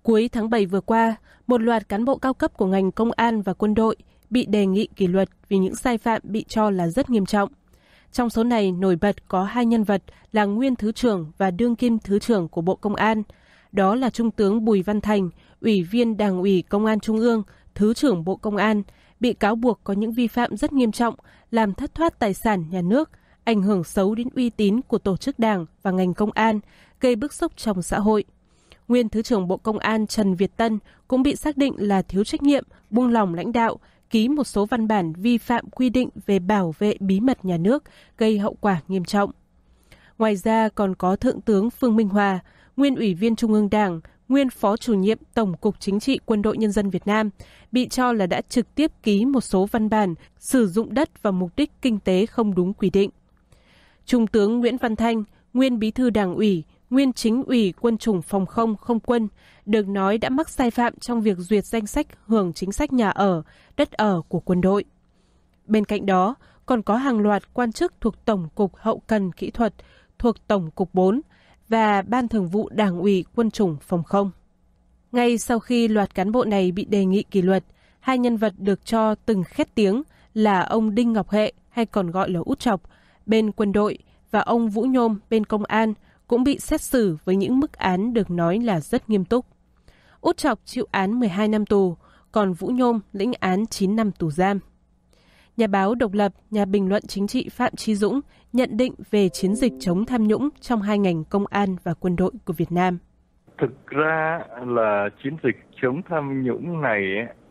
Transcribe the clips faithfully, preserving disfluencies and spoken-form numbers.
Cuối tháng bảy vừa qua, một loạt cán bộ cao cấp của ngành công an và quân đội bị đề nghị kỷ luật vì những sai phạm bị cho là rất nghiêm trọng. Trong số này nổi bật có hai nhân vật là nguyên Thứ trưởng và đương kim Thứ trưởng của Bộ Công an. Đó là Trung tướng Bùi Văn Thành, Ủy viên Đảng ủy Công an Trung ương, Thứ trưởng Bộ Công an, bị cáo buộc có những vi phạm rất nghiêm trọng, làm thất thoát tài sản nhà nước, ảnh hưởng xấu đến uy tín của tổ chức đảng và ngành công an, gây bức xúc trong xã hội. Nguyên Thứ trưởng Bộ Công an Trần Việt Tân cũng bị xác định là thiếu trách nhiệm, buông lỏng lãnh đạo, ký một số văn bản vi phạm quy định về bảo vệ bí mật nhà nước, gây hậu quả nghiêm trọng. Ngoài ra còn có Thượng tướng Phương Minh Hòa, nguyên Ủy viên Trung ương Đảng, nguyên Phó Chủ nhiệm Tổng cục Chính trị Quân đội Nhân dân Việt Nam, bị cho là đã trực tiếp ký một số văn bản sử dụng đất vào mục đích kinh tế không đúng quy định. Trung tướng Nguyễn Văn Thanh, nguyên Bí thư Đảng ủy, nguyên Chính ủy Quân chủng Phòng không Không quân, được nói đã mắc sai phạm trong việc duyệt danh sách hưởng chính sách nhà ở, đất ở của quân đội. Bên cạnh đó, còn có hàng loạt quan chức thuộc Tổng cục Hậu cần Kỹ thuật, thuộc Tổng cục bốn và Ban Thường vụ Đảng ủy Quân chủng Phòng không. Ngay sau khi loạt cán bộ này bị đề nghị kỷ luật, hai nhân vật được cho từng khét tiếng là ông Đinh Ngọc Hệ, hay còn gọi là Út Chọc, bên quân đội, và ông Vũ Nhôm bên công an, cũng bị xét xử với những mức án được nói là rất nghiêm túc. Út Chọc chịu án mười hai năm tù, còn Vũ Nhôm lĩnh án chín năm tù giam. Nhà báo độc lập, nhà bình luận chính trị Phạm Chí Dũng nhận định về chiến dịch chống tham nhũng trong hai ngành công an và quân đội của Việt Nam. Thực ra là chiến dịch chống tham nhũng này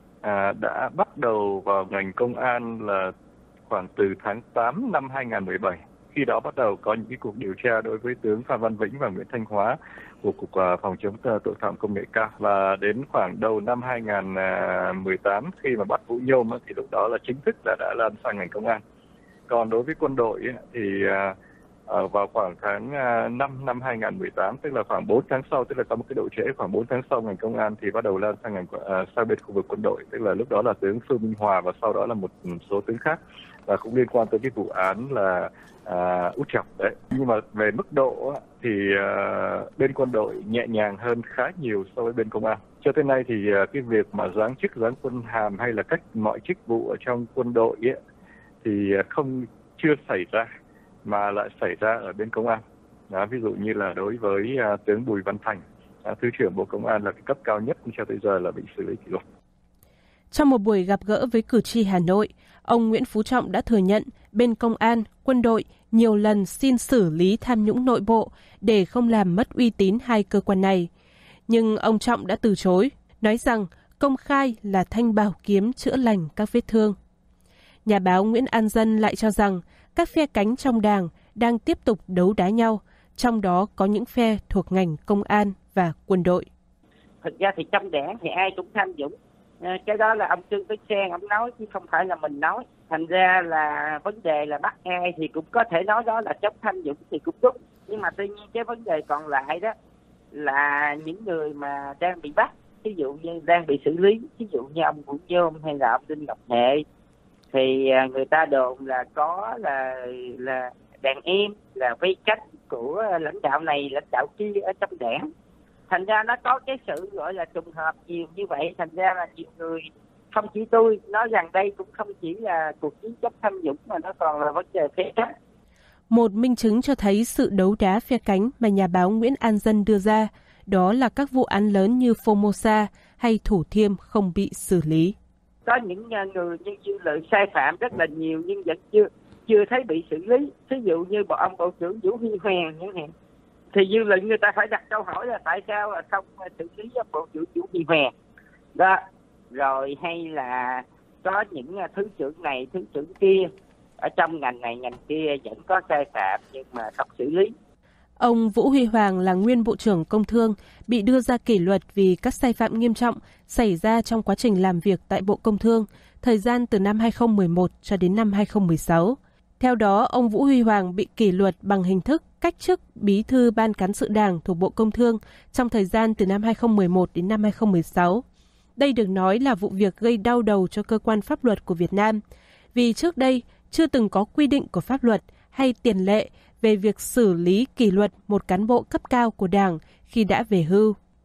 à, đã bắt đầu vào ngành công an là khoảng từ tháng tám năm hai nghìn không trăm mười bảy. Khi đó bắt đầu có những cái cuộc điều tra đối với tướng Phan Văn Vĩnh và Nguyễn Thanh Hóa của Cục Phòng chống tội phạm công nghệ cao. Và đến khoảng đầu năm hai nghìn không trăm mười tám khi mà bắt Vũ Nhôm thì lúc đó là chính thức đã, đã lan sang ngành công an. Còn đối với quân đội thì uh, vào khoảng tháng năm năm hai nghìn không trăm mười tám, tức là khoảng bốn tháng sau, tức là có một cái độ trễ khoảng bốn tháng sau ngành công an thì bắt đầu lan sang ngành uh, sang bên khu vực quân đội, tức là lúc đó là tướng Phương Minh Hòa và sau đó là một số tướng khác, và cũng liên quan tới cái vụ án là À, Út Chọc đấy. Nhưng mà về mức độ thì uh, bên quân đội nhẹ nhàng hơn khá nhiều so với bên công an. Cho tới nay thì uh, cái việc mà giáng chức, giáng quân hàm hay là cách mọi chức vụ ở trong quân đội ấy, thì uh, không chưa xảy ra mà lại xảy ra ở bên công an. Đó, ví dụ như là đối với uh, tướng Bùi Văn Thành, uh, Thứ trưởng Bộ Công an là cái cấp cao nhất cho tới giờ là bị xử lý kỷ luật. Trong một buổi gặp gỡ với cử tri Hà Nội, ông Nguyễn Phú Trọng đã thừa nhận bên công an, quân đội nhiều lần xin xử lý tham nhũng nội bộ để không làm mất uy tín hai cơ quan này. Nhưng ông Trọng đã từ chối, nói rằng công khai là thanh bảo kiếm chữa lành các vết thương. Nhà báo Nguyễn An Dân lại cho rằng các phe cánh trong Đảng đang tiếp tục đấu đá nhau, trong đó có những phe thuộc ngành công an và quân đội. Thực ra thì trong Đảng thì ai cũng tham nhũng. Cái đó là ông Trương Tấn Sang ông nói chứ không phải là mình nói. Thành ra là vấn đề là bắt ai thì cũng có thể nói đó là chống tham nhũng thì cũng đúng. Nhưng mà tuy nhiên cái vấn đề còn lại đó là những người mà đang bị bắt, ví dụ như đang bị xử lý, ví dụ như ông Vũ Nhôm hay là ông Đinh Ngọc Hệ, thì người ta đồn là có là là đàn em, là vây cánh của lãnh đạo này, lãnh đạo kia ở trong Đảng. Thành ra nó có cái sự gọi là trùng hợp nhiều như vậy, thành ra là nhiều người, không chỉ tôi, nói rằng đây cũng không chỉ là cuộc chiến chống tham nhũng mà nó còn là vấn đề phe cánh. Một minh chứng cho thấy sự đấu đá phe cánh mà nhà báo Nguyễn An Dân đưa ra, đó là các vụ án lớn như Formosa hay Thủ Thiêm không bị xử lý. Có những người như dư luận sai phạm rất là nhiều nhưng vẫn chưa chưa thấy bị xử lý. Ví dụ như bộ ông Bộ trưởng Vũ Huy Hoàng chẳng hạn. Thì dư luận người ta phải đặt câu hỏi là tại sao là không xử lý Bộ trưởng Vũ Huy Hoàng đó. Rồi hay là có những thứ trưởng này, thứ trưởng kia ở trong ngành này, ngành kia vẫn có sai phạm nhưng mà không xử lý. Ông Vũ Huy Hoàng là nguyên Bộ trưởng Công Thương, bị đưa ra kỷ luật vì các sai phạm nghiêm trọng xảy ra trong quá trình làm việc tại Bộ Công Thương, thời gian từ năm hai nghìn không trăm mười một cho đến năm hai nghìn không trăm mười sáu. Theo đó, ông Vũ Huy Hoàng bị kỷ luật bằng hình thức cách chức Bí thư Ban Cán sự Đảng thuộc Bộ Công Thương trong thời gian từ năm hai nghìn không trăm mười một đến năm hai nghìn không trăm mười sáu. Đây được nói là vụ việc gây đau đầu cho cơ quan pháp luật của Việt Nam, vì trước đây chưa từng có quy định của pháp luật hay tiền lệ về việc xử lý kỷ luật một cán bộ cấp cao của Đảng khi đã về hưu.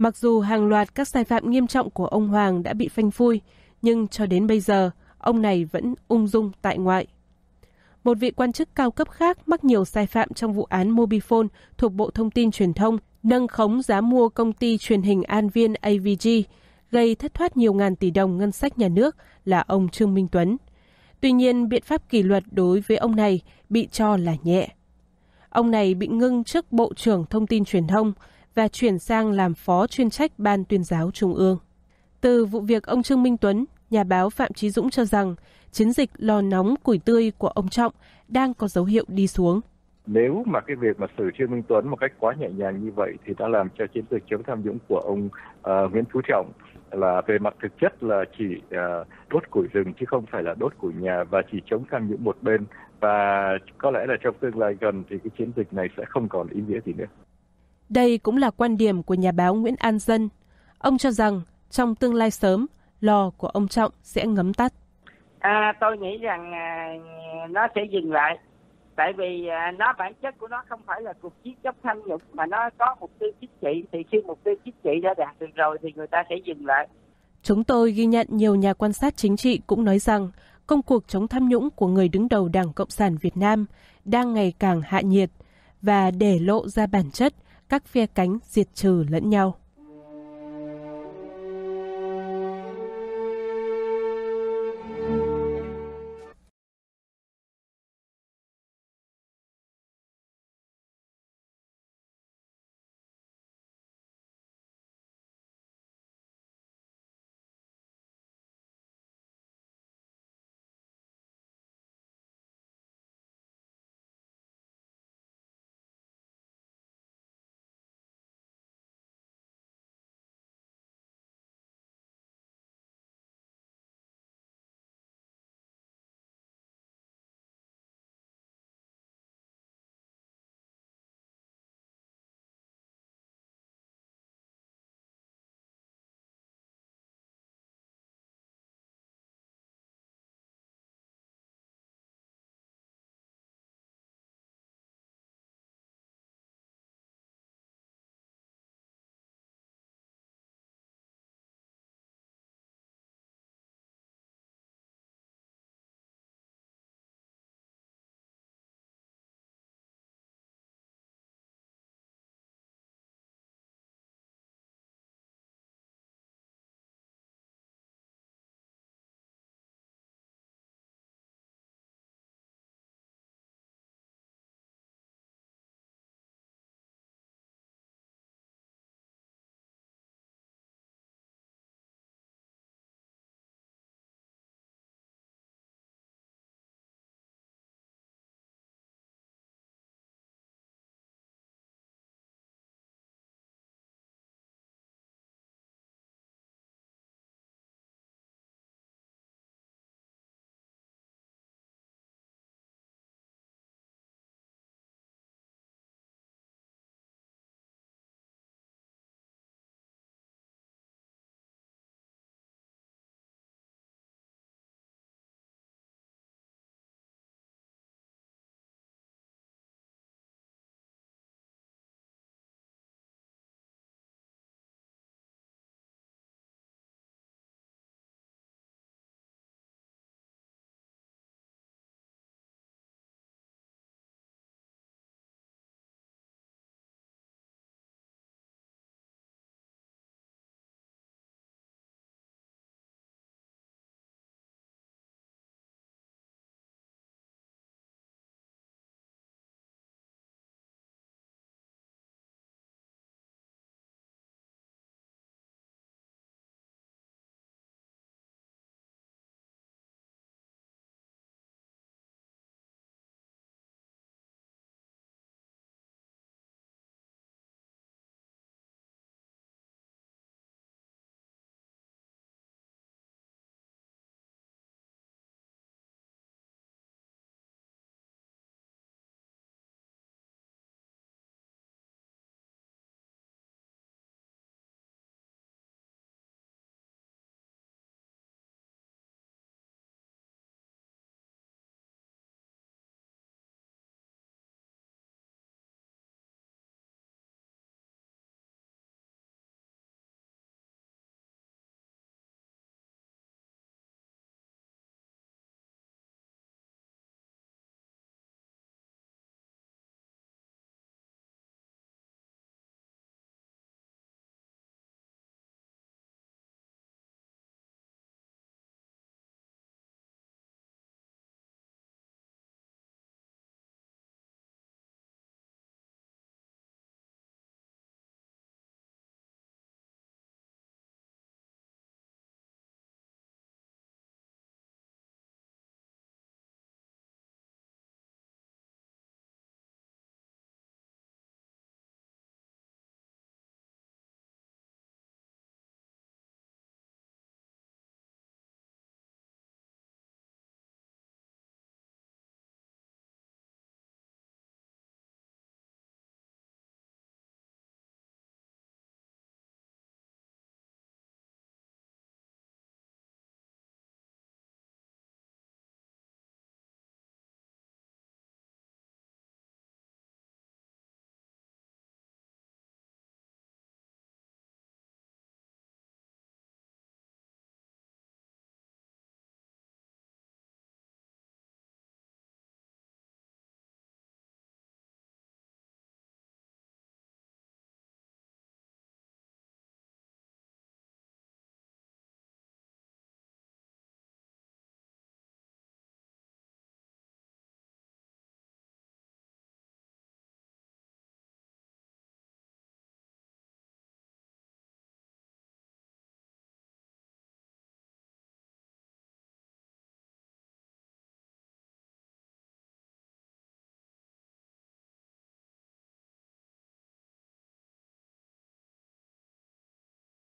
Mặc dù hàng loạt các sai phạm nghiêm trọng của ông Hoàng đã bị phanh phui, nhưng cho đến bây giờ, ông này vẫn ung dung tại ngoại. Một vị quan chức cao cấp khác mắc nhiều sai phạm trong vụ án Mobifone thuộc Bộ Thông tin Truyền thông, nâng khống giá mua công ty truyền hình An Viên a vê giê, gây thất thoát nhiều ngàn tỷ đồng ngân sách nhà nước là ông Trương Minh Tuấn. Tuy nhiên, biện pháp kỷ luật đối với ông này bị cho là nhẹ. Ông này bị ngưng chức Bộ trưởng Thông tin Truyền thông và chuyển sang làm phó chuyên trách Ban Tuyên giáo Trung ương. Từ vụ việc ông Trương Minh Tuấn, nhà báo Phạm Chí Dũng cho rằng chiến dịch lò nóng củi tươi của ông Trọng đang có dấu hiệu đi xuống. Nếu mà cái việc mà xử Trương Minh Tuấn một cách quá nhẹ nhàng như vậy thì đã làm cho chiến dịch chống tham nhũng của ông uh, Nguyễn Phú Trọng là về mặt thực chất là chỉ uh, đốt củi rừng chứ không phải là đốt củi nhà và chỉ chống tham nhũng một bên, và có lẽ là trong tương lai gần thì cái chiến dịch này sẽ không còn ý nghĩa gì nữa. Đây cũng là quan điểm của nhà báo Nguyễn An Dân. Ông cho rằng trong tương lai sớm, lò của ông Trọng sẽ ngấm tắt. À, tôi nghĩ rằng à, nó sẽ dừng lại. Tại vì à, nó bản chất của nó không phải là cuộc chiến chống tham nhũng mà nó có mục tiêu chính trị. Thì khi mục tiêu chính trị đã đạt được rồi thì người ta sẽ dừng lại. Chúng tôi ghi nhận nhiều nhà quan sát chính trị cũng nói rằng công cuộc chống tham nhũng của người đứng đầu Đảng Cộng sản Việt Nam đang ngày càng hạ nhiệt và để lộ ra bản chất các phe cánh diệt trừ lẫn nhau.